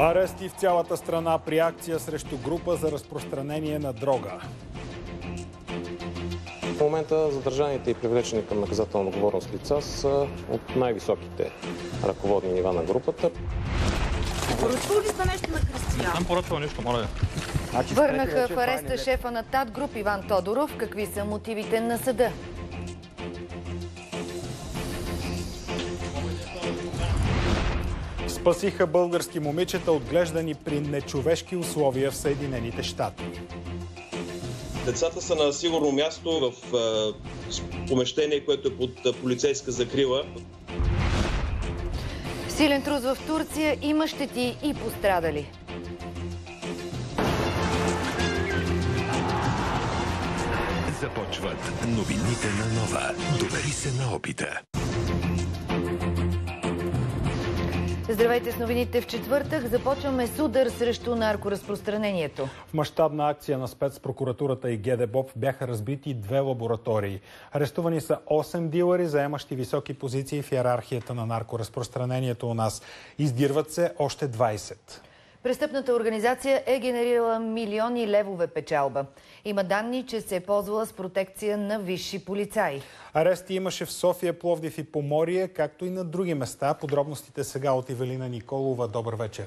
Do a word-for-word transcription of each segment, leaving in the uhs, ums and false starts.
Арести в цялата страна при акция срещу група за разпространение на дрога. В момента задържаните и привлечени към наказателна отговорност лица са от най-високите ръководни нива на групата. Поръчвал ли сте нещо на Кристиян? Съм поръчвал нещо, моля. Върнаха в ареста шефа на ТАТ Груп Иван Тодоров. Какви са мотивите на съда? Спасиха български момичета, отглеждани при нечовешки условия в Съединените щати. Децата са на сигурно място в а, помещение, което е под полицейска закрила. Силен трус в Турция, има щети и пострадали. Започват новините на Нова. Довери се на опита. Здравейте с новините в четвъртък. Започваме с удар срещу наркоразпространението. В мащабна акция на спецпрокуратурата и ГДБОП бяха разбити две лаборатории. Арестувани са осем дилъри, заемащи високи позиции в иерархията на наркоразпространението у нас. Издирват се още двайсет. Престъпната организация е генерирала милиони левове печалба. Има данни, че се е ползвала с протекция на висши полицаи. Арести имаше в София, Пловдив и Поморие, както и на други места. Подробностите сега от Ивелина Николова. Добър вечер.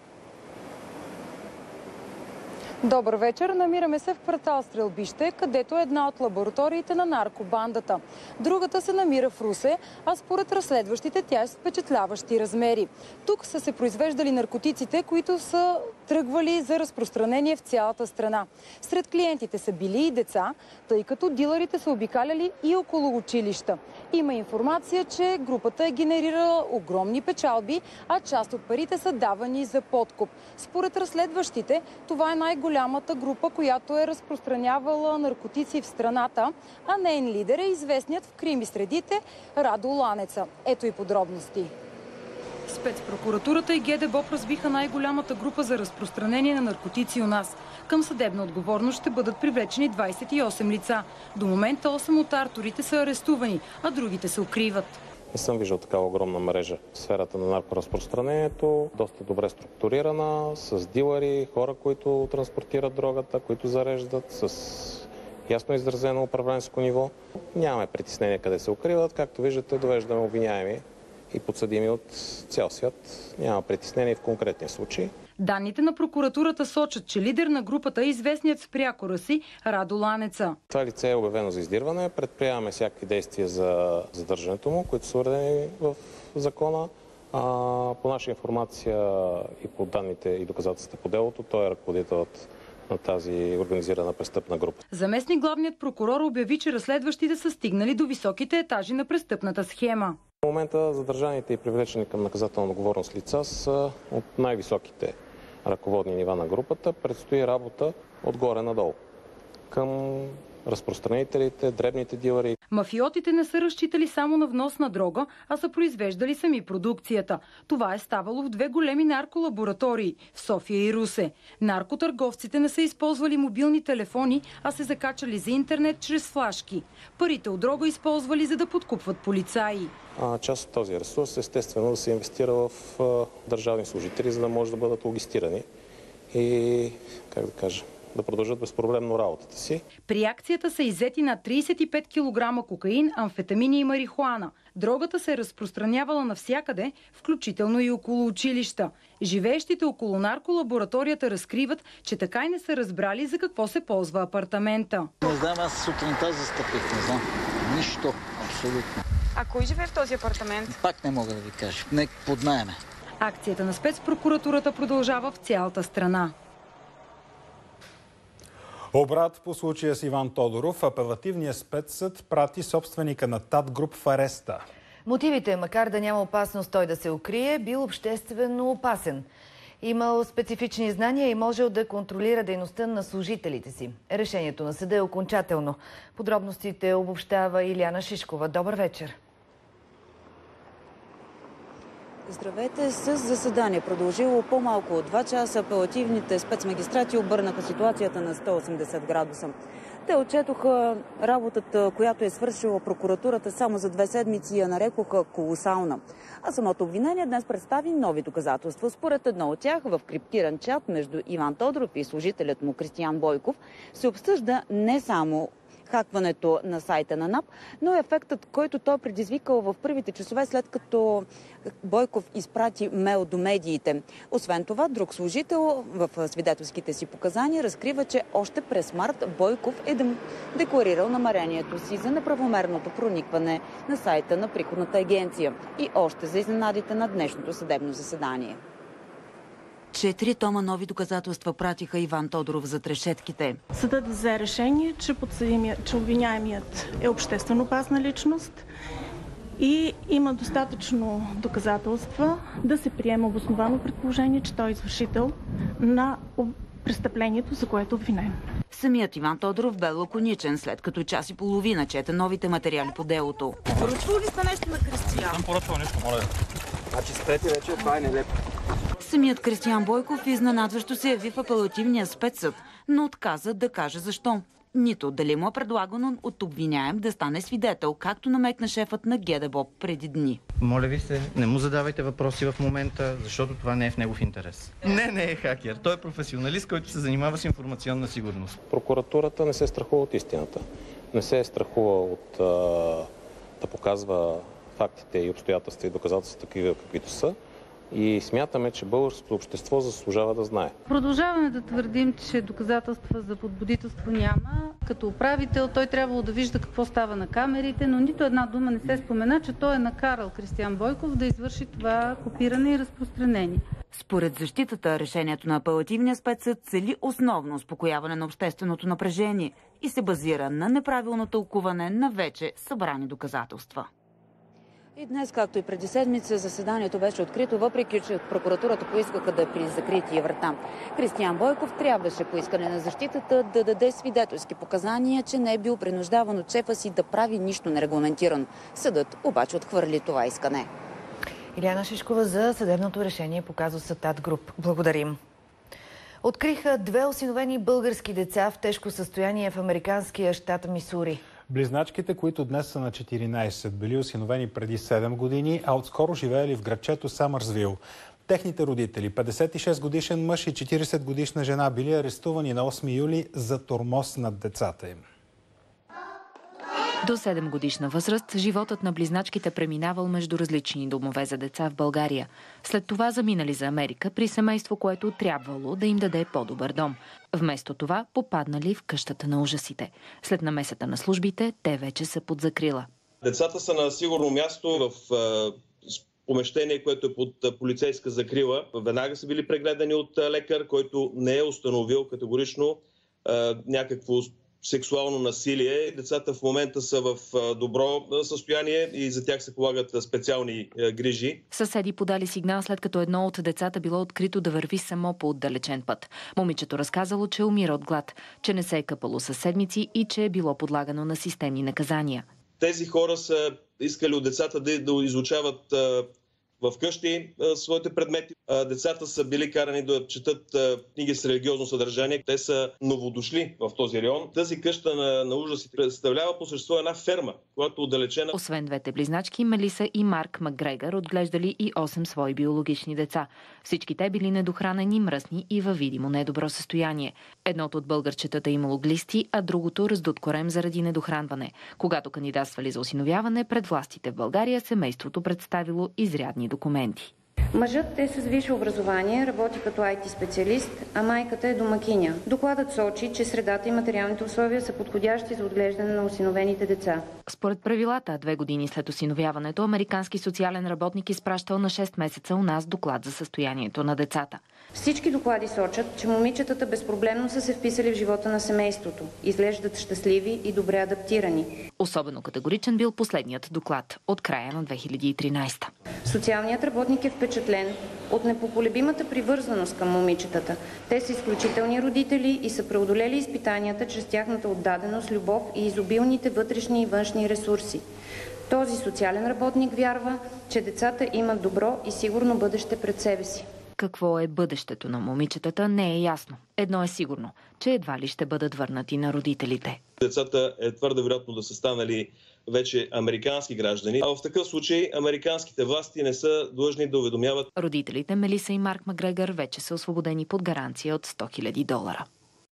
Добър вечер. Намираме се в квартал Стрелбище, където е една от лабораториите на наркобандата. Другата се намира в Русе, а според разследващите тя е с впечатляващи размери. Тук са се произвеждали наркотиците, които са тръгвали за разпространение в цялата страна. Сред клиентите са били и деца, тъй като дилърите са обикаляли и около училища. Има информация, че групата е генерирала огромни печалби, а част от парите са давани за подкуп. Според разследващите, това е най-голямата голямата група, която е разпространявала наркотици в страната, а нейн лидер е известният в крими средите Радо Ланеца. Ето и подробности. Спецпрокуратурата и ГДБОП разбиха най-голямата група за разпространение на наркотици у нас. Към съдебна отговорност ще бъдат привлечени двайсет и осем лица. До момента осем от авторите са арестувани, а другите се укриват. Не съм виждал такава огромна мрежа в сферата на наркоразпространението, доста добре структурирана, с дилъри, хора, които транспортират дрогата, които зареждат, с ясно изразено управленско ниво. Нямаме притеснение къде се укриват. Както виждате, довеждаме обвиняеми и подсъдими от цял свят. Няма притеснение в конкретния случай. Данните на прокуратурата сочат, че лидер на групата е известният с прякора си Радо Ланеца. Това лице е обявено за издирване. Предприемаме всякакви действия за задържането му, които са уредени в закона. А, по наша информация и по данните и доказателствата по делото, той е ръководителът на тази организирана престъпна група. Заместник главният прокурор обяви, че разследващите са стигнали до високите етажи на престъпната схема. В момента задържаните и привлечени към наказателна отговорност лица са от най-високите ръководни нива на групата. Предстои работа отгоре надолу към разпространителите, дребните дилъри. Мафиотите не са разчитали само на внос на дрога, а са произвеждали сами продукцията. Това е ставало в две големи нарколаборатории в София и Русе. Наркотърговците не са използвали мобилни телефони, а се закачали за интернет чрез флашки. Парите от дрога използвали, за да подкупват полицаи. А част от този ресурс естествено да се инвестира в а, държавни служители, за да може да бъдат логистирани и, как да кажа, да продължат безпроблемно работата си. При акцията са иззети над трийсет и пет килограма кокаин, амфетамини и марихуана. Дрогата се е разпространявала навсякъде, включително и около училища. Живеещите около нарколабораторията разкриват, че така и не са разбрали за какво се ползва апартамента. Не знам, аз сутринта застъпих, не знам. Нищо, абсолютно. А кой живее в този апартамент? Пак не мога да ви кажа. Нека под наеме. Акцията на спецпрокуратурата продължава в цялата страна. Обрат по случая с Иван Тодоров, апелативният спецсъд прати собственика на ТАТ Груп в ареста. Мотивите, макар да няма опасност той да се укрие, бил обществено опасен. Имал специфични знания и можел да контролира дейността на служителите си. Решението на съда е окончателно. Подробностите обобщава Илияна Шишкова. Добър вечер. Здравейте! С заседание продължило по-малко от два часа апелативните спецмагистрати обърнаха ситуацията на сто и осемдесет градуса. Те отчетоха работата, която е свършила прокуратурата само за две седмици и я нарекоха колосална. А самото обвинение днес представи нови доказателства. Според едно от тях, в криптиран чат между Иван Тодоров и служителят му Кристиян Бойков се обсъжда не само хакването на сайта на НАП, но и ефектът, който той предизвикал в първите часове, след като Бойков изпрати мейл до медиите. Освен това, друг служител в свидетелските си показания разкрива, че още през март Бойков е декларирал намерението си за неправомерното проникване на сайта на приходната агенция и още за изненадите на днешното съдебно заседание. Четири тома нови доказателства пратиха Иван Тодоров зад решетките. Съдът взе решение, че, че обвиняемият е обществено опасна личност и има достатъчно доказателства да се приема обосновано предположение, че той е извършител на престъплението, за което е обвинен. Самият Иван Тодоров бе лаконичен, след като час и половина чете новите материали по делото. Поръчвал ли сте нещо на Кристиян? Съм поръчвал нещо, моля. Значи спрете вече, това е нелепо. Самият Кристиян Бойков изненадващо се яви в апелативния спецсъд, но отказа да каже защо. Нито дали му е предлагано от обвиняем да стане свидетел, както намекна шефът на ГДБОП преди дни. Моля ви се, не му задавайте въпроси в момента, защото това не е в негов интерес. Не, не е хакер. Той е професионалист, който се занимава с информационна сигурност. Прокуратурата не се страхува от истината. Не се е страхува от а, да показва фактите и обстоятелства и доказателства такива, каквито са. И смятаме, че българското общество заслужава да знае. Продължаваме да твърдим, че доказателства за подбудителство няма. Като управител той трябвало да вижда какво става на камерите, но нито една дума не се спомена, че той е накарал Кристиян Бойков да извърши това копиране и разпространение. Според защитата, решението на апелативния спецсъд цели основно успокояване на общественото напрежение и се базира на неправилно тълкуване на вече събрани доказателства. И днес, както и преди седмица, заседанието беше открито, въпреки че от прокуратурата поискаха да е при закрития врата. Кристиян Бойков трябваше по искане на защитата да даде свидетелски показания, че не е бил принуждаван от шефа си да прави нищо нерегламентирано. Съдът обаче отхвърли това искане. Илияна Шишкова за съдебното решение по казуса ТАТ Груп. Благодарим. Откриха две осиновени български деца в тежко състояние в американския щат Мисури. Близначките, които днес са на четиринайсет, били осиновени преди седем години, а отскоро живеели в градчето Самърсвил. Техните родители, петдесет и шест годишен мъж и четирийсет годишна жена, били арестувани на осми юли за тормоз над децата им. До седем годишна възраст животът на близначките преминавал между различни домове за деца в България. След това заминали за Америка при семейство, което трябвало да им даде по-добър дом. Вместо това попаднали в къщата на ужасите. След намесата на службите, те вече са под закрила. Децата са на сигурно място в помещение, което е под полицейска закрила. Веднага са били прегледани от лекар, който не е установил категорично някакво сексуално насилие. Децата в момента са в добро състояние и за тях се полагат специални грижи. Съседи подали сигнал, след като едно от децата било открито да върви само по отдалечен път. Момичето разказало, че умира от глад, че не се е къпало със седмици и че е било подлагано на системни наказания. Тези хора са искали от децата да, да изучават в къщи своите предмети. Децата са били карани да четат книги с религиозно съдържание. Те са новодошли в този район. Тази къща на, на ужасите представлява по същество една ферма, която е отдалечена. Освен двете близначки, Мелиса и Марк Макгрегор отглеждали и осем свои биологични деца. Всички те били недохранени, мръсни и във видимо недобро състояние. Едното от българчетата имало глисти, а другото раздут корем заради недохранване. Когато кандидатствали за осиновяване, пред властите в България семейството представило изрядни документи. Мъжът е с висше образование, работи като ай ти специалист, а майката е домакиня. Докладът сочи, че средата и материалните условия са подходящи за отглеждане на осиновените деца. Според правилата, две години след осиновяването, американски социален работник изпращал на шест месеца у нас доклад за състоянието на децата. Всички доклади сочат, че момичетата безпроблемно са се вписали в живота на семейството. Изглеждат щастливи и добре адаптирани. Особено категоричен бил последният доклад от края на две хиляди и тринайсета. Социалният работник е впечатлен от непоколебимата привързаност към момичетата. Те са изключителни родители и са преодолели изпитанията чрез тяхната отдаденост, любов и изобилните вътрешни и външни ресурси. Този социален работник вярва, че децата имат добро и сигурно бъдеще пред себе си. какво е бъдещето на момичетата, не е ясно. Едно е сигурно, че едва ли ще бъдат върнати на родителите. Децата е твърде вероятно да са станали вече американски граждани, а в такъв случай американските власти не са длъжни да уведомяват. Родителите Мелиса и Марк Макгрегор вече са освободени под гаранция от сто хиляди долара.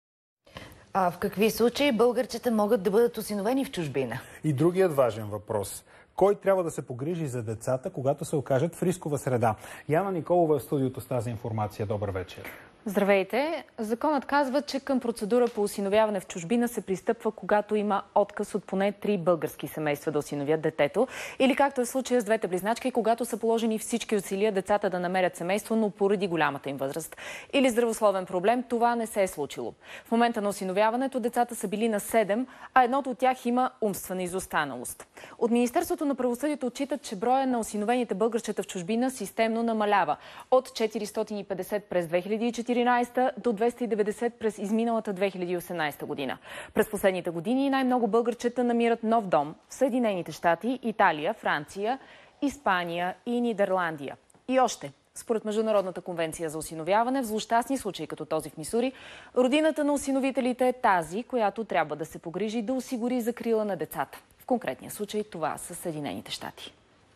А в какви случаи българчета могат да бъдат осиновени в чужбина? И другият важен въпрос. Кой трябва да се погрижи за децата, когато се окажат в рискова среда? Яна Николова е в студиото с тази информация. Добър вечер. Здравейте! Законът казва, че към процедура по осиновяване в чужбина се пристъпва, когато има отказ от поне три български семейства да осиновят детето. Или както е в случая с двете близначки, когато са положени всички усилия децата да намерят семейство, но поради голямата им възраст или здравословен проблем, това не се е случило. В момента на осиновяването децата са били на седем, а едното от тях има умствена изостаналост. От Министерството на правосъдието отчитат, че броя на осиновените българчета в чужбина системно намалява от четиристотин и петдесет през две хиляди и четиринадесета до двеста и деветдесет през изминалата две хиляди и осемнадесета година. През последните години най-много българчета намират нов дом в Съединените щати, Италия, Франция, Испания и Нидерландия. И още, според Международната конвенция за осиновяване, в злощастни случаи като този в Мисури, родината на осиновителите е тази, която трябва да се погрижи да осигури закрила на децата. В конкретния случай това са Съединените щати.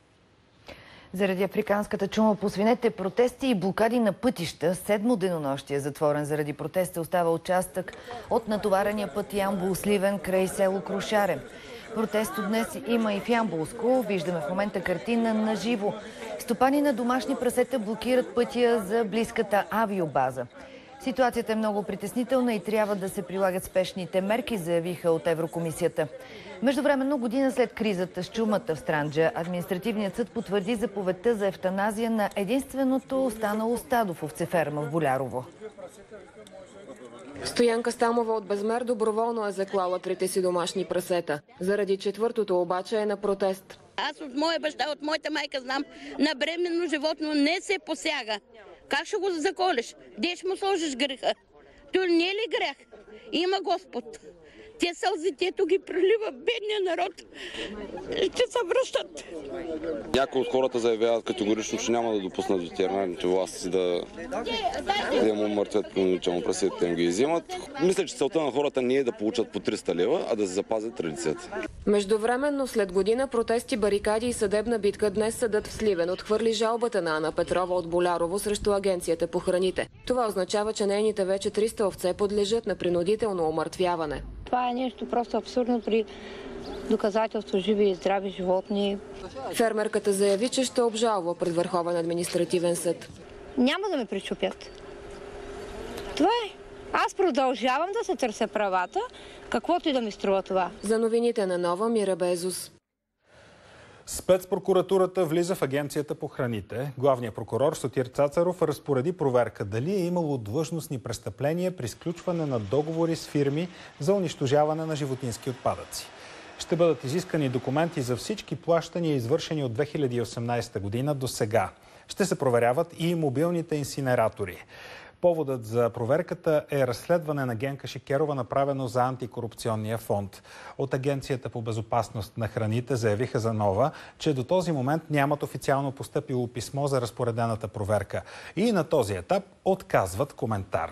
Заради африканската чума по свинете, протести и блокади на пътища, седмо денонощие затворен заради протеста остава участък от натоварения път Ямбол-Сливен край село Крушаре. Протест от днес има и в Ямболско. Виждаме в момента картина на живо. Стопани на домашни прасета блокират пътя за близката авиобаза. Ситуацията е много притеснителна и трябва да се прилагат спешните мерки, заявиха от Еврокомисията. Междувременно, година след кризата с чумата в Странджа, административният съд потвърди заповедта за евтаназия на единственото останало стадо в овцеферма в Болярово. Стоянка Стамова от Безмер доброволно е заклала трите си домашни прасета. Заради четвъртото обаче е на протест. Аз от моя баща, от моята майка знам, на бременно животно не се посяга. Как ще го заколеш? Де ще му сложиш греха? То не е ли грех? Има Господ. Те сълзите, ето ги пролива бедния народ. Ще се връщат. Някои от хората заявяват категорично, че няма да допуснат ветеринарните власти да, да им умъртвят принудително прасетите, им ги изимат. Мисля, че целта на хората не е да получат по триста лева, а да се запазят традицията. Междувременно, след година протести, барикади и съдебна битка, днес съдът в Сливен отхвърли жалбата на Ана Петрова от Болярово срещу Агенцията по храните. Това означава, че нейните вече триста овце подлежат на принудително умъртвяване. Това е нещо просто абсурдно при доказателство живи и здрави животни. Фермерката заяви, че ще обжалва пред Върховен административен съд. Няма да ме причупят. Това е. Аз продължавам да се търся правата, каквото и да ми струва това. За новините на Нова, Мира Безус. Спецпрокуратурата влиза в Агенцията по храните. Главният прокурор Сотир Цацаров разпореди проверка дали е имало длъжностни престъпления при сключване на договори с фирми за унищожаване на животински отпадъци. Ще бъдат изискани документи за всички плащания, извършени от две хиляди и осемнадесета година до сега. Ще се проверяват и мобилните инсинератори. Поводът за проверката е разследване на Генка Шикерова, направено за антикорупционния фонд. От Агенцията по безопасност на храните заявиха за Нова, че до този момент нямат официално постъпило писмо за разпоредената проверка. И на този етап отказват коментар.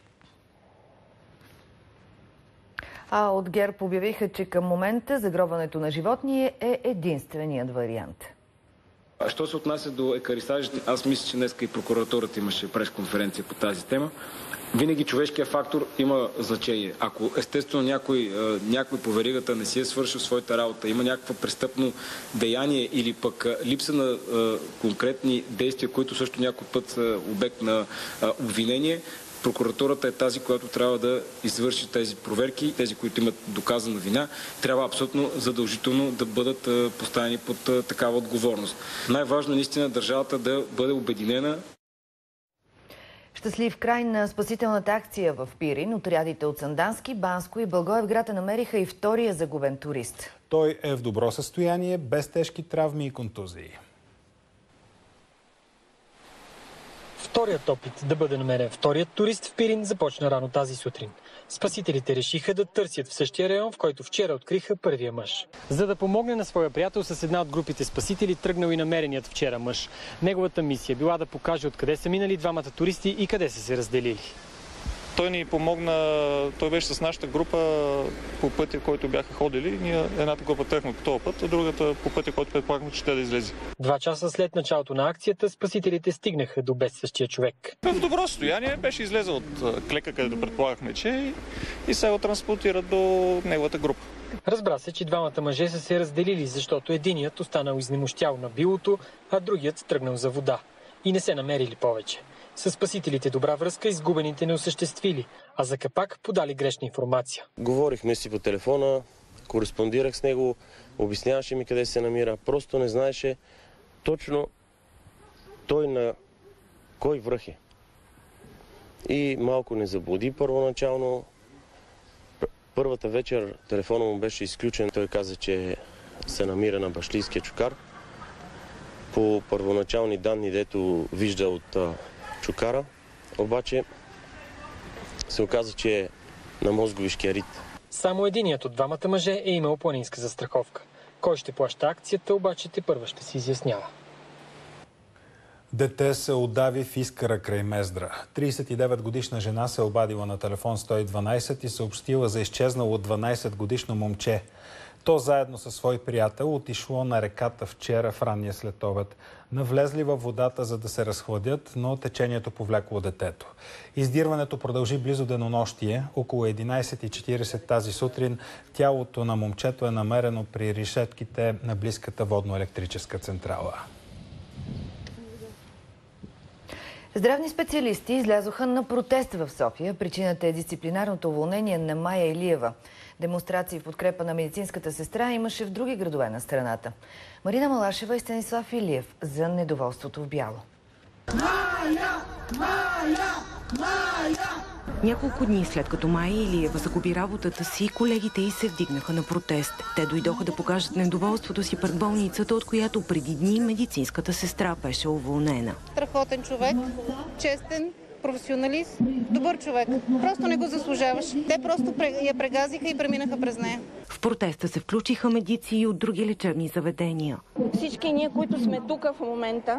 А от ГЕРБ обявиха, че към момента загробването на животни е единственият вариант. А що се отнася до екарисажите, аз мисля, че днес и прокуратурата имаше пресконференция по тази тема. Винаги човешкият фактор има значение. Ако естествено някой, някой по веригата не си е свършил своята работа, има някакво престъпно деяние или пък липса на конкретни действия, които също някой път са обект на обвинение, прокуратурата е тази, която трябва да извърши тези проверки. Тези, които имат доказана вина, трябва абсолютно задължително да бъдат поставени под такава отговорност. Най-важно е наистина държавата да бъде обединена. Щастлив край на спасителната акция в Пирин. Отрядите от Сандански, Банско и Благоевград намериха и втория загубен турист. Той е в добро състояние, без тежки травми и контузии. Вторият опит да бъде намерен вторият турист в Пирин започна рано тази сутрин. Спасителите решиха да търсят в същия район, в който вчера откриха първия мъж. За да помогне на своя приятел, с една от групите спасители тръгнал и намереният вчера мъж. Неговата мисия била да покаже откъде са минали двамата туристи и къде са се разделили. Той ни помогна, той беше с нашата група по пътя, който бяха ходили. Ние едната група тръгна по този път, а другата по пътя, който предполагахме, че ще да излезе. Два часа след началото на акцията, спасителите стигнаха до бедстващия човек. В добро състояние, беше излезъл от клека, където предполагахме, че и се го транспортират до неговата група. Разбра се, че двамата мъже са се разделили, защото единият останал изнемощял на билото, а другият тръгнал за вода. И не се намерили повече. С спасителите добра връзка изгубените не осъществили, а за капак подали грешна информация. Говорихме си по телефона, кореспондирах с него, обясняваше ми къде се намира. Просто не знаеше точно той на кой връх е. И малко не заблуди първоначално. Първата вечер телефона му беше изключен. Той каза, че се намира на Башлийския чукар. По първоначални данни, дето вижда от чукара, обаче се оказа, че е на мозговишкия рит. Само единият от двамата мъже е имал планинска застраховка. Кой ще плаща акцията, обаче те първа ще се изяснява. Дете се удави в Искъра край Мездра. тридесет и девет годишна жена се обадила на телефон сто и дванадесет и съобщила за изчезнало дванадесет годишно момче. То заедно със свой приятел отишло на реката вчера в ранния следобед. Навлезли във водата, за да се разхладят, но течението повлекло детето. Издирването продължи близо денонощие. Около единадесет и четиридесет тази сутрин тялото на момчето е намерено при решетките на близката водно-електрическа централа. Здравни специалисти излязоха на протест в София. Причината е дисциплинарното уволнение на Мая Илиева. Демонстрации в подкрепа на медицинската сестра имаше в други градове на страната. Марина Малашева и Станислав Илиев за недоволството в бяло. Мая! Мая! Мая! Няколко дни след като Мая Илиева загуби работата си, колегите й се вдигнаха на протест. Те дойдоха да покажат недоволството си пред болницата, от която преди дни медицинската сестра беше уволнена. Страхотен човек, честен, професионалист, добър човек. Просто не го заслужаваш. Те просто я прегазиха и преминаха през нея. В протеста се включиха медици и от други лечебни заведения. Всички ние, които сме тук в момента,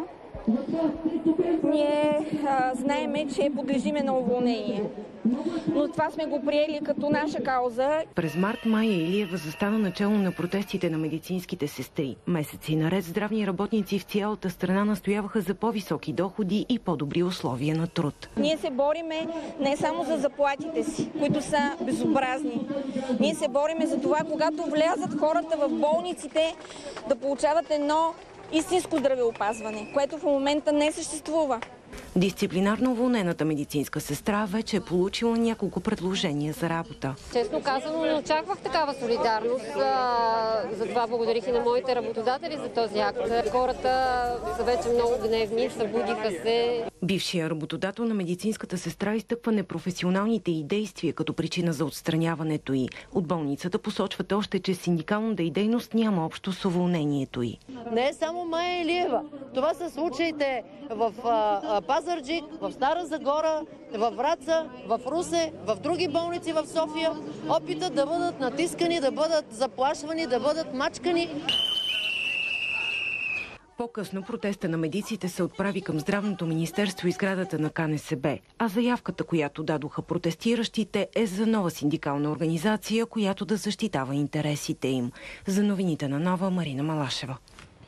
ние а, знаеме, че подлежиме на уволнение. Но това сме го приели като наша кауза. През март Мая Илиева застана начало на протестите на медицинските сестри. Месеци наред здравни работници в цялата страна настояваха за по-високи доходи и по-добри условия на труд. Ние се бориме не само за заплатите си, които са безобразни. Ние се бориме за това, когато влязат хората в болниците, да получават едно истинско здравеопазване, което в момента не съществува. Дисциплинарно уволнената медицинска сестра вече е получила няколко предложения за работа. Честно казано, не очаквах такава солидарност. Затова благодарих и на моите работодатели за този акт. Хората са вече много гневни, събудиха се. Бившия работодател на медицинската сестра изтъква непрофесионалните й действия като причина за отстраняването й. От болницата посочват още, че синдикалната й дейност няма общо с уволнението й. Не е само Мая Илиева. Това са случаите в Пазарджик, в Стара Загора, във Враца, в Русе, в други болници в София. Опитът да бъдат натискани, да бъдат заплашвани, да бъдат мачкани. По-късно протеста на медиците се отправи към Здравното министерство и сградата на Ка Не Се Бе, а заявката, която дадоха протестиращите, е за нова синдикална организация, която да защитава интересите им. За новините на Нова, Марина Малашева.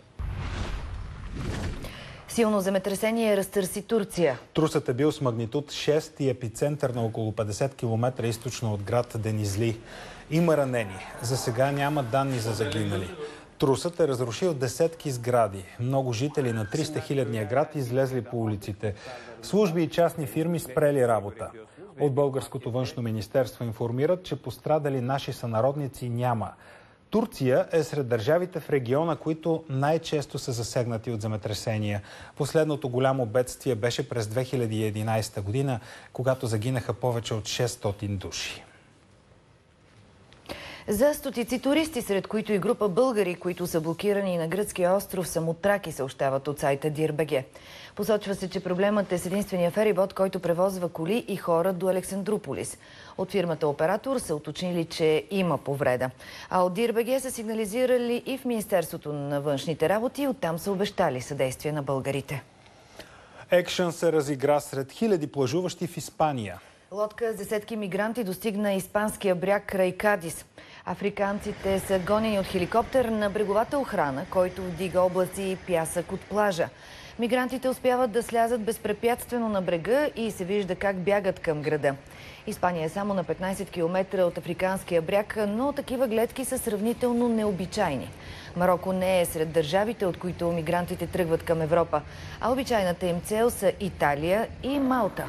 Силно земетресение разтърси Турция. Трусът е бил с магнитуд шест и епицентър на около петдесет километра източно от град Денизли. Има ранени. За сега няма данни за загинали. Трусът е разрушил десетки сгради. Много жители на триста хилядния град излезли по улиците. Служби и частни фирми спрели работа. От Българското външно министерство информират, че пострадали наши сънародници няма. Турция е сред държавите в региона, които най-често са засегнати от земетресения. Последното голямо бедствие беше през две хиляди и единадесета година, когато загинаха повече от шестстотин души. За стотици туристи, сред които и група българи, които са блокирани на гръцкия остров Самотраки, съобщават от сайта Дир.бг. Посочва се, че проблемът е с единствения ферибот, който превозва коли и хора до Александруполис. От фирмата оператор са уточнили, че има повреда. А от Дир.бг са сигнализирали и в Министерството на външните работи, оттам са обещали съдействие на българите. Екшън се разигра сред хиляди плажуващи в Испания. Лодка с десетки мигранти достигна испанския бряг край Кадис. Африканците са гонени от хеликоптер на бреговата охрана, който вдига облаци и пясък от плажа. Мигрантите успяват да слязат безпрепятствено на брега и се вижда как бягат към града. Испания е само на петнайсет километра от африканския бряг, но такива гледки са сравнително необичайни. Мароко не е сред държавите, от които мигрантите тръгват към Европа, а обичайната им цел са Италия и Малта.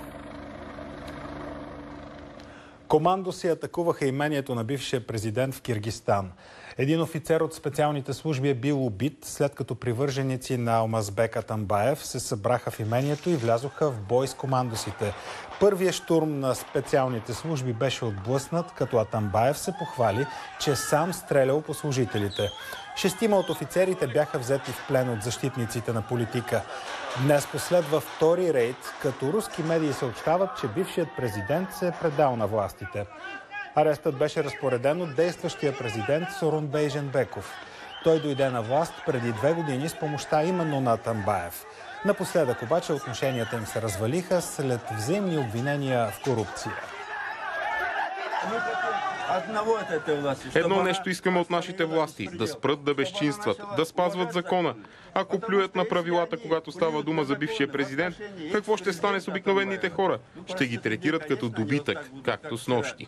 Командоси атакуваха имението на бившия президент в Киргизстан. Един офицер от специалните служби е бил убит, след като привърженици на Алмазбек Атамбаев се събраха в имението и влязоха в бой с командосите. Първият штурм на специалните служби беше отблъснат, като Атамбаев се похвали, че сам стрелял по служителите. Шестима от офицерите бяха взети в плен от защитниците на политика. Днес последва втори рейд, като руски медии съобщават, че бившият президент се е предал на властите. Арестът беше разпореден от действащия президент Сооронбай Жээнбеков. Той дойде на власт преди две години с помощта именно на Атамбаев. Напоследък обаче отношенията им се развалиха след взаимни обвинения в корупция. Едно нещо искаме от нашите власти – да спрат да безчинстват, да спазват закона. Ако плюят на правилата, когато става дума за бившия президент, какво ще стане с обикновените хора? Ще ги третират като добитък, както с нощи.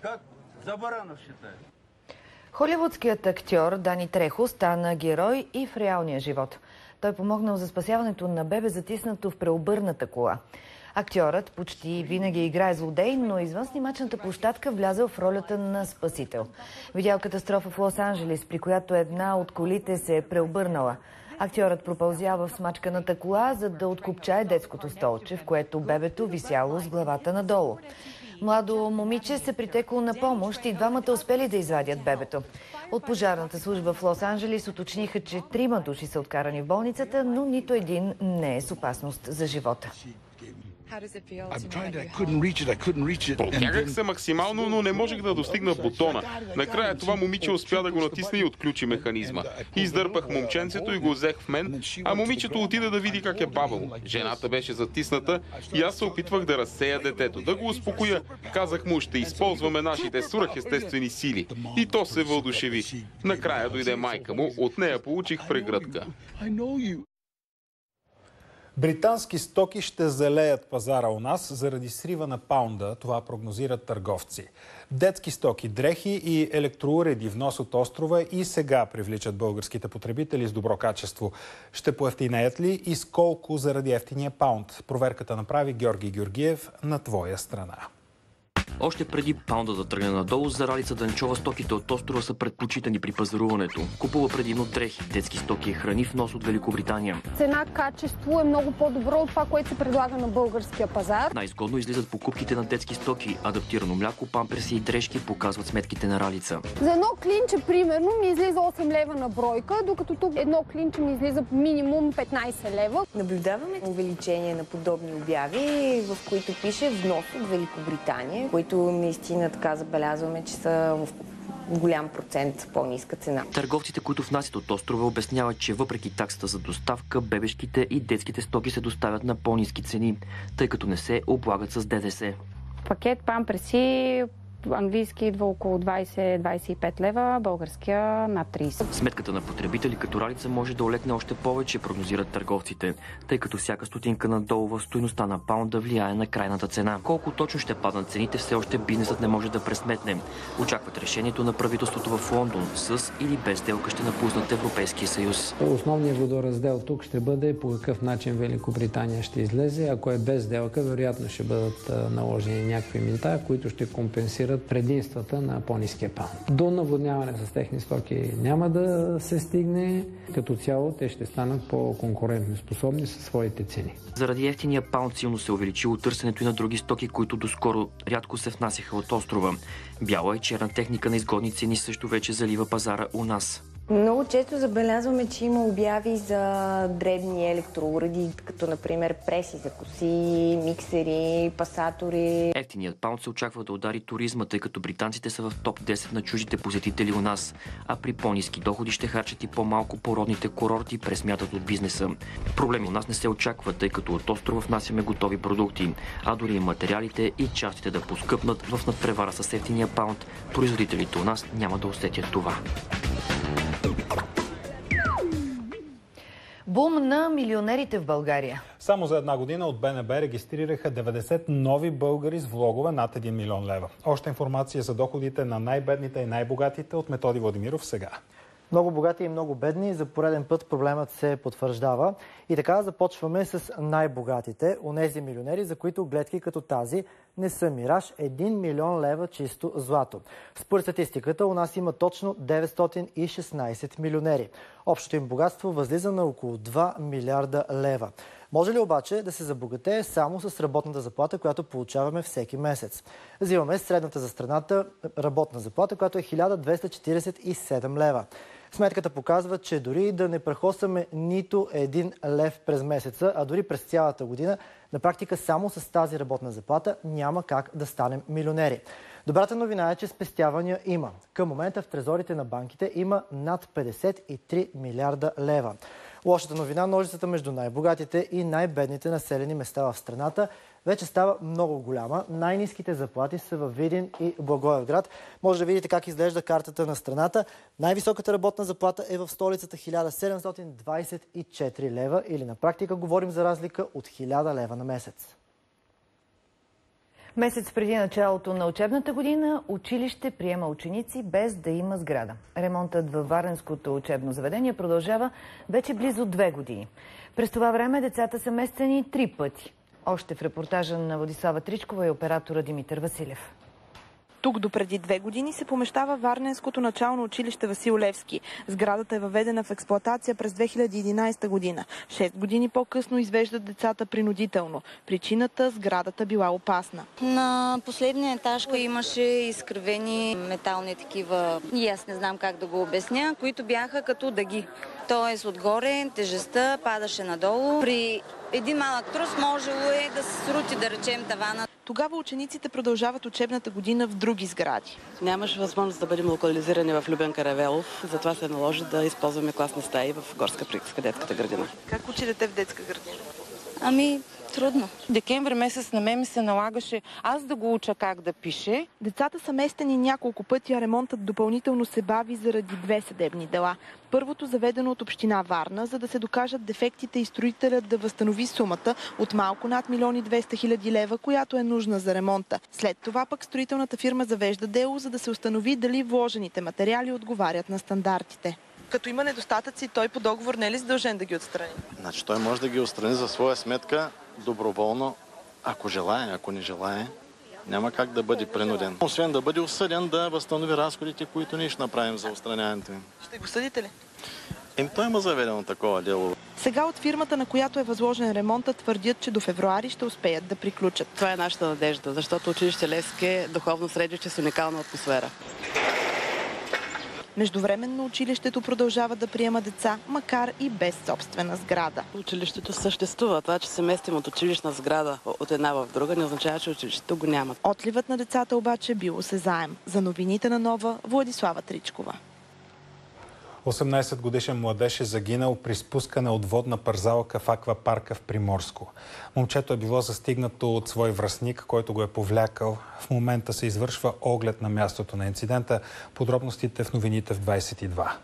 Холивудският актьор Дани Трехо стана герой и в реалния живот. Той помогнал за спасяването на бебе, затиснато в преобърната кола. Актьорът почти винаги играе злодей, но извън снимачната площадка влязъл в ролята на спасител. Видял катастрофа в Лос-Анджелис, при която една от колите се е преобърнала. Актьорът пропълзява в смачканата кола, за да откопчае детското столче, в което бебето висяло с главата надолу. Младо момиче се притекло на помощ и двамата успели да извадят бебето. От пожарната служба в Лос-Анджелис уточниха, че трима души са откарани в болницата, но нито един не е с опасност за живота. Протягах се максимално, но не можех да достигна бутона. Накрая това момиче успя да го натисне и отключи механизма. Издърпах момченцето и го взех в мен, а момичето отида да види как е бабало. Жената беше затисната и аз се опитвах да разсея детето, да го успокоя. Казах му, ще използваме нашите свръхестествени сили. И то се въодушеви. Накрая дойде майка му, от нея получих прегръдка. Британски стоки ще залеят пазара у нас заради срива на паунда, това прогнозират търговци. Детски стоки, дрехи и електроуреди внос от острова и сега привличат българските потребители с добро качество. Ще поевтинеят ли и с колко заради ефтиния паунд? Проверката направи Георги Георгиев на твоя страна. Още преди паунда да тръгне надолу, за Ралица Данчова стоките от острова са предпочитани при пазаруването. Купува предимно дрехи, детски стоки и храни в нос от Великобритания. Цена-качество е много по-добро от това, което се предлага на българския пазар. Най-изгодно излизат покупките на детски стоки. Адаптирано мляко, памперси и дрежки показват сметките на Ралица. За едно клинче, примерно, ми излиза осем лева на бройка, докато тук едно клинче ми излиза минимум петнайсет лева. Наблюдаваме увеличение на подобни обяви, в които пише внос от Великобритания, които наистина така забелязваме, че са в голям процент по-ниска цена. Търговците, които внасят от острова, обясняват, че въпреки таксата за доставка, бебешките и детските стоки се доставят на по-ниски цени, тъй като не се облагат с ДДС. Пакет памперси английски идва около двайсет до двайсет и пет лева, българския над трийсет. Сметката на потребители като Ралица може да олекне още повече, прогнозират търговците, тъй като всяка стотинка надолу в стойността на паунда влияе на крайната цена. Колко точно ще паднат цените, все още бизнесът не може да пресметне. Очакват решението на правителството в Лондон. С или без сделка ще напуснат Европейския съюз. Основният водораздел тук ще бъде по какъв начин Великобритания ще излезе. Ако е без сделка, вероятно ще бъдат наложени някакви мита, които ще компенсират експлоатират предимствата на по-ниския паунд. До наводняване с техни стоки няма да се стигне. Като цяло те ще станат по-конкурентно способни със своите цени. Заради ефтиния паунд силно се увеличило търсенето и на други стоки, които доскоро рядко се внасяха от острова. Бяла и черна техника на изгодни цени също вече залива пазара у нас. Много често забелязваме, че има обяви за дребни електроуреди, като например преси за коси, миксери, пасатори. Ефтиният паунд се очаква да удари туризма, тъй като британците са в топ десет на чуждите посетители у нас, а при по-ниски доходи ще харчат и по-малко по родните курорти, пресмятат от бизнеса. Проблеми у нас не се очаква, тъй като от острова внасяме готови продукти, а дори и материалите и частите да поскъпнат в надпревара с ефтиния паунд, производителите у нас няма да усетят това. Бум на милионерите в България. Само за една година от БНБ регистрираха деветдесет нови българи с влогове над един милион лева. Още информация за доходите на най-бедните и най-богатите от Методи Владимиров сега. Много богати и много бедни. За пореден път проблемът се потвърждава. И така започваме с най-богатите, онези милионери, за които гледки като тази не са мираж. един милион лева чисто злато. Според статистиката у нас има точно деветстотин и шестнадесет милионери. Общото им богатство възлиза на около два милиарда лева. Може ли обаче да се забогатее само с работната заплата, която получаваме всеки месец? Взимаме средната за страната работна заплата, която е хиляда двеста четиридесет и седем лева. Сметката показва, че дори да не прахосаме нито един лев през месеца, а дори през цялата година, на практика само с тази работна заплата няма как да станем милионери. Добрата новина е, че спестявания има. Към момента в трезорите на банките има над петдесет и три милиарда лева. Лошата новина, ножицата между най-богатите и най-бедните населени места в страната вече става много голяма. Най-ниските заплати са във Видин и Благоевград. Може да видите как изглежда картата на страната. Най-високата работна заплата е в столицата хиляда седемстотин двадесет и четири лева или на практика говорим за разлика от хиляда лева на месец. Месец преди началото на учебната година училище приема ученици без да има сграда. Ремонтът във Варненското учебно заведение продължава вече близо две години. През това време децата са местени три пъти. Още в репортажа на Владислава Тричкова и оператора Димитър Василев. Тук допреди две години се помещава Варненското начално училище Васил Левски. Сградата е въведена в експлоатация през две хиляди и единадесета година. Шест години по-късно извеждат децата принудително. Причината – сградата била опасна. На последния етаж имаше изкривени метални такива, и аз не знам как да го обясня, които бяха като дъги. Тоест отгоре тежестта падаше надолу. При един малък трус можело е да се срути, да речем, тавана. Тогава учениците продължават учебната година в други сгради. Нямаше възможност да бъдем локализирани в Любен Каравелов, затова се наложи да използваме класни стаи в Горска Приказка, детската градина. Как учите в детска градина? Ами, трудно. Декември месец на мен ми се налагаше аз да го уча как да пише. Децата са местени няколко пъти, а ремонтът допълнително се бави заради две съдебни дела. Първото заведено от община Варна, за да се докажат дефектите и строителят да възстанови сумата от малко над милион и двеста хиляди лева, която е нужна за ремонта. След това пък строителната фирма завежда дело, за да се установи дали вложените материали отговарят на стандартите. Като има недостатъци, той по договор не е ли задължен да ги отстрани? Значи той може да ги отстрани за своя сметка доброволно, ако желае, ако не желае. Няма как да бъде принуден. Освен да бъде осъден да възстанови разходите, които ние ще направим за отстраняването им. Ще го съдите ли? Им той има заведено такова дело. Сега от фирмата, на която е възложен ремонта, твърдят, че до февруари ще успеят да приключат. Това е нашата надежда, защото училище Левски е духовно средище с уникална атмосфера. Междувременно училището продължава да приема деца, макар и без собствена сграда. Училището съществува. Това, че се местим от училищна сграда от една в друга, не означава, че училището го няма. Отливът на децата обаче бил осезаем. За новините на Нова, Владислава Тричкова. осемнадесет годишен младеж е загинал при спускане от водна парзалка в аквапарка в Приморско. Момчето е било застигнато от свой връстник, който го е повлякал. В момента се извършва оглед на мястото на инцидента. Подробностите в новините в двадесет и два.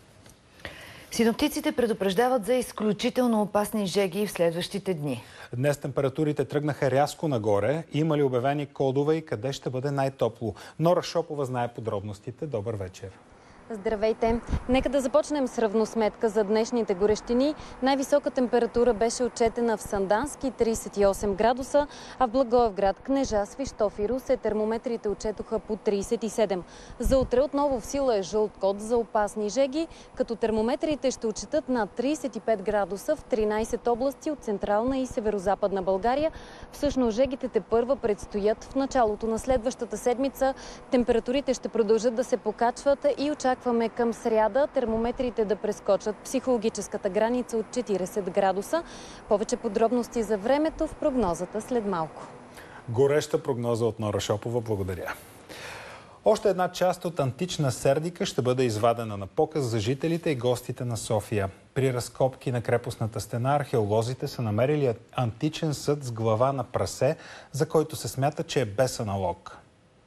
Синоптиците предупреждават за изключително опасни жеги в следващите дни. Днес температурите тръгнаха рязко нагоре. Има ли обявени кодове и къде ще бъде най-топло? Нора Шопова знае подробностите. Добър вечер. Здравейте! Нека да започнем с равносметка за днешните горещини. Най-висока температура беше отчетена в Сандански тридесет и осем градуса, а в Благоевград, Кнежа, Свищов и Русе термометрите отчетоха по тридесет и седем. За утре отново в сила е жълт код за опасни жеги, като термометрите ще отчетат над тридесет и пет градуса в тринадесет области от Централна и Северозападна България. Всъщност жегите тепърва предстоят в началото на следващата седмица. Температурите ще продължат да се покачват и очакваме към сряда термометрите да прескочат психологическата граница от четиридесет градуса. Повече подробности за времето в прогнозата след малко. Гореща прогноза от Нора Шопова. Благодаря. Още една част от антична Сердика ще бъде извадена на показ за жителите и гостите на София. При разкопки на крепостната стена археолозите са намерили античен съд с глава на прасе, за който се смята, че е без аналог.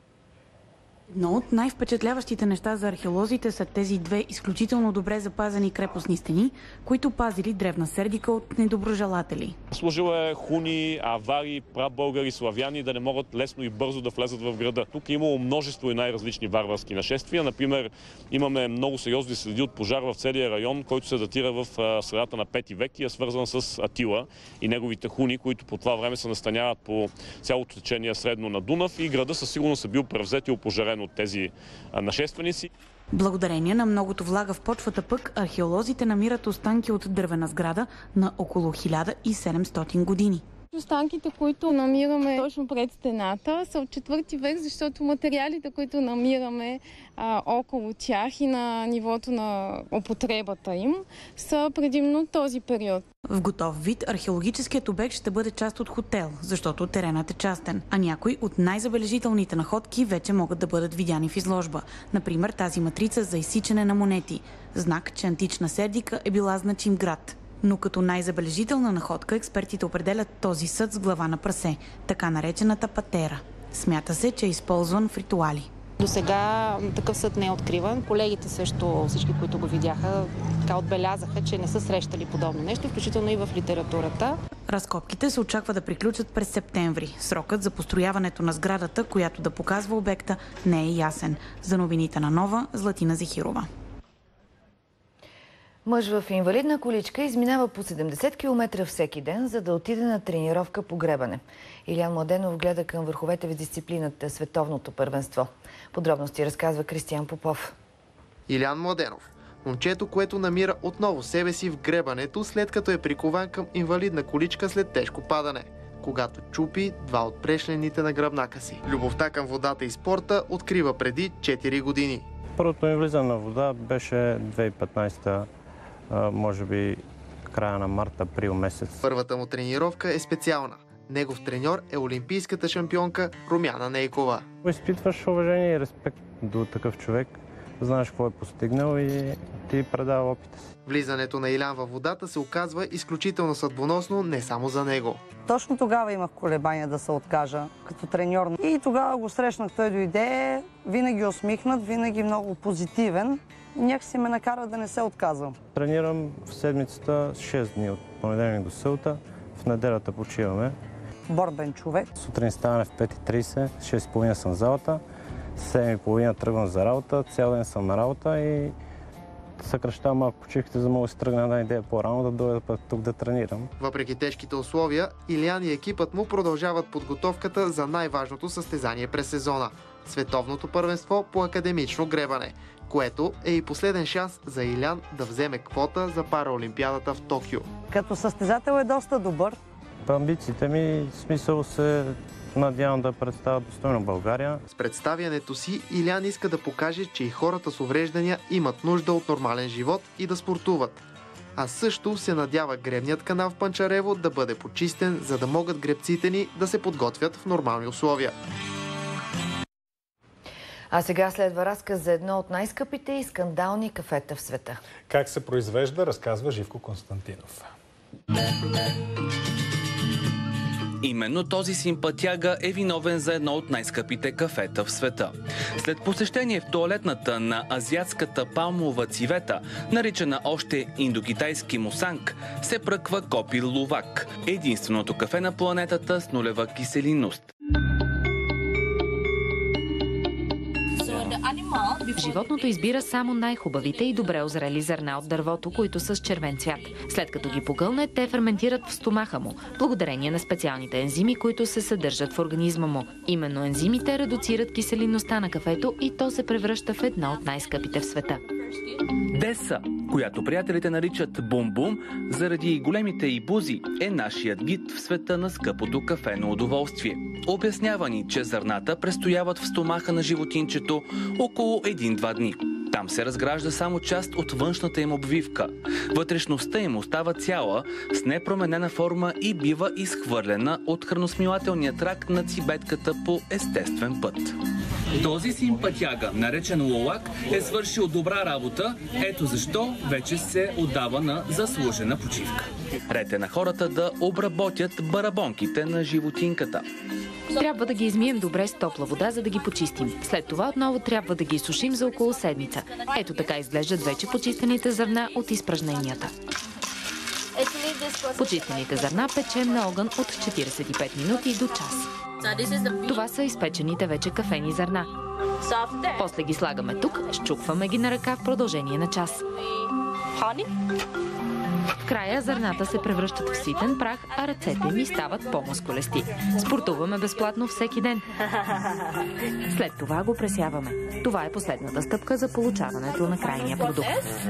Едно от най-впечатляващите неща за археолозите са тези две изключително добре запазени крепостни стени, които пазили древна Сердика от недоброжелатели. Служила е хуни, авари, прабългари, славяни да не могат лесно и бързо да влезат в града. Тук е имало множество и най-различни варварски нашествия. Например, имаме много сериозни следи от пожар в целия район, който се датира в средата на пети век и е свързан с Атила и неговите хуни, които по това време се настаняват по цялото течение средно на Дунав, и града със сигурност е бил превзет и опожарен от тези нашественици. Благодарение на многото влага в почвата пък, археолозите намират останки от дървена сграда на около хиляда и седемстотин години. Останките, които намираме точно пред стената, са от четвърти век, защото материалите, които намираме а, около тях и на нивото на употребата им, са предимно този период. В готов вид археологическият обект ще бъде част от хотел, защото теренът е частен, а някои от най-забележителните находки вече могат да бъдат видяни в изложба. Например, тази матрица за изсичане на монети. Знак, че антична Сердика е била значим град. Но като най-забележителна находка експертите определят този съд с глава на прасе, така наречената патера. Смята се, че е използван в ритуали. До сега такъв съд не е откриван. Колегите също, всички, които го видяха, така отбелязаха, че не са срещали подобно нещо, включително и в литературата. Разкопките се очаква да приключат през септември. Срокът за построяването на сградата, която да показва обекта, не е ясен. За новините на Нова, Златина Зехирова. Мъж в инвалидна количка изминава по седемдесет километра всеки ден, за да отиде на тренировка по гребане. Илян Младенов гледа към върховете в дисциплината световното първенство. Подробности разказва Кристиян Попов. Илян Младенов. Момчето, което намира отново себе си в гребането, след като е прикован към инвалидна количка след тежко падане, когато чупи два от прешлените на гръбнака си. Любовта към водата и спорта открива преди четири години. Първото ми влизане на вода беше две хиляди и петнадесета, може би края на март, април месец. Първата му тренировка е специална. Негов треньор е олимпийската шампионка Румяна Нейкова. Изпитваш уважение и респект до такъв човек. Знаеш какво е постигнал и ти предава опита си. Влизането на Илян във водата се оказва изключително съдбоносно не само за него. Точно тогава имах колебания да се откажа като треньор. И тогава го срещнах, той дойде, винаги усмихнат, винаги много позитивен. Някакси ме накара да не се отказвам. Тренирам в седмицата шест дни, от понеделник до събота. В неделята почиваме. Борбен човек. Сутрин ставаме в пет и тридесет, шест и половина съм в залата, седем и половина тръгвам за работа, цял ден съм на работа и съкращавам малко почивките, за да мога да си тръгна една идея по-рано да дойда пък тук да тренирам. Въпреки тежките условия, Илян и екипът му продължават подготовката за най-важното състезание през сезона – световното първенство по академично гребане, което е и последен шанс за Илян да вземе квота за Параолимпиадата в Токио. Като състезател е доста добър. Амбициите ми, в смисъл, се надявам да представя достойно България. С представянето си Илян иска да покаже, че и хората с увреждания имат нужда от нормален живот и да спортуват. А също се надява гребният канал в Панчарево да бъде почистен, за да могат гребците ни да се подготвят в нормални условия. А сега следва разказ за едно от най-скъпите и скандални кафета в света. Как се произвежда, разказва Живко Константинов. Именно този симпатяга е виновен за едно от най-скъпите кафета в света. След посещение в тоалетната на азиатската палмова цивета, наричана още индокитайски мусанг, се пръква Копи Лувак, единственото кафе на планетата с нулева киселинност. Животното избира само най-хубавите и добре озрели зърна от дървото, които са с червен цвят. След като ги погълне, те ферментират в стомаха му, благодарение на специалните ензими, които се съдържат в организма му. Именно ензимите редуцират киселинността на кафето и то се превръща в едно от най-скъпите в света. Деса, която приятелите наричат бум-бум, заради големите й бузи, е нашият гид в света на скъпото кафено удоволствие. Обяснява ни, че зърната престояват в стомаха на животинчето около един-два дни. Там се разгражда само част от външната им обвивка. Вътрешността им остава цяла, с непроменена форма и бива изхвърлена от храносмилателния тракт на цибетката по естествен път. Този симпатяга, наречен лолак, е свършил добра работа, ето защо вече се отдава на заслужена почивка. Ред е на хората да обработят барабонките на животинката. Трябва да ги измием добре с топла вода, за да ги почистим. След това отново трябва да ги изсушим за около седмица. Ето така изглеждат вече почистените зърна от изпражненията. Почистените зърна печем на огън от четиридесет и пет минути до час. Това са изпечените вече кафени зърна. После ги слагаме тук, счупваме ги на ръка в продължение на час. В края зърната се превръщат в ситен прах, а ръцете ми стават по-мускулести. Спортуваме безплатно всеки ден. След това го пресяваме. Това е последната стъпка за получаването на крайния продукт.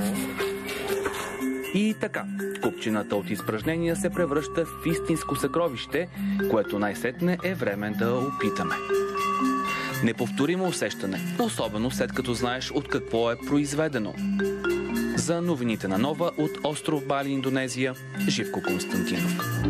И така, купчината от изпражнения се превръща в истинско съкровище, което най-сетне е време да опитаме. Неповторимо усещане, особено след като знаеш от какво е произведено. За новините на Нова от остров Бали, Индонезия, Живко Константинов.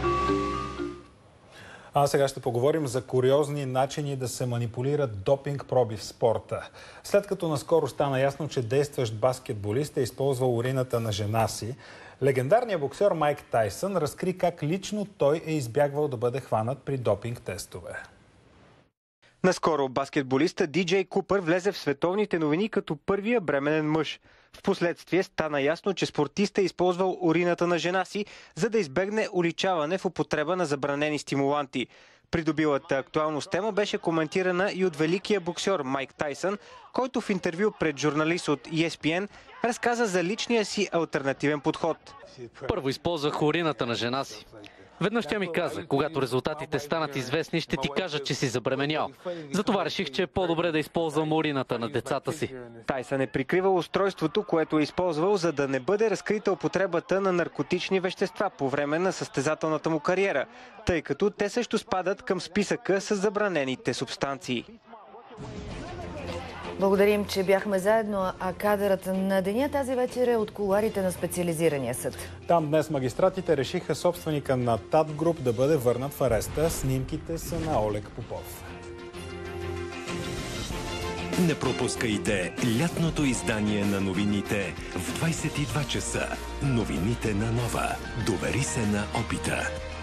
А сега ще поговорим за куриозни начини да се манипулират допинг проби в спорта. След като наскоро стана ясно, че действащ баскетболист е използвал урината на жена си, легендарният боксер Майк Тайсън разкри как лично той е избягвал да бъде хванат при допинг тестове. Наскоро баскетболиста Ди Джей Купър влезе в световните новини като първия бременен мъж. Впоследствие стана ясно, че спортиста е използвал урината на жена си, за да избегне уличаване в употреба на забранени стимуланти. Придобилата актуалност тема беше коментирана и от великия боксер Майк Тайсън, който в интервю пред журналист от И Ес Пи Ен разказа за личния си алтернативен подход. Първо използвах урината на жена си. Веднъж тя ми каза, когато резултатите станат известни, ще ти кажа, че си забременял. Затова реших, че е по-добре да използвам урината на децата си. Тайсън е прикривал устройството, което е използвал, за да не бъде разкрита употребата на наркотични вещества по време на състезателната му кариера, тъй като те също спадат към списъка с забранените субстанции. Благодарим, че бяхме заедно, а кадърът на деня тази вечер е от кулоарите на специализирания съд. Там днес магистратите решиха собственика на ТАТ Груп да бъде върнат в ареста. Снимките са на Олег Попов. Не пропускайте лятното издание на новините в двайсет и два часа. Новините на Нова. Довери се на опита.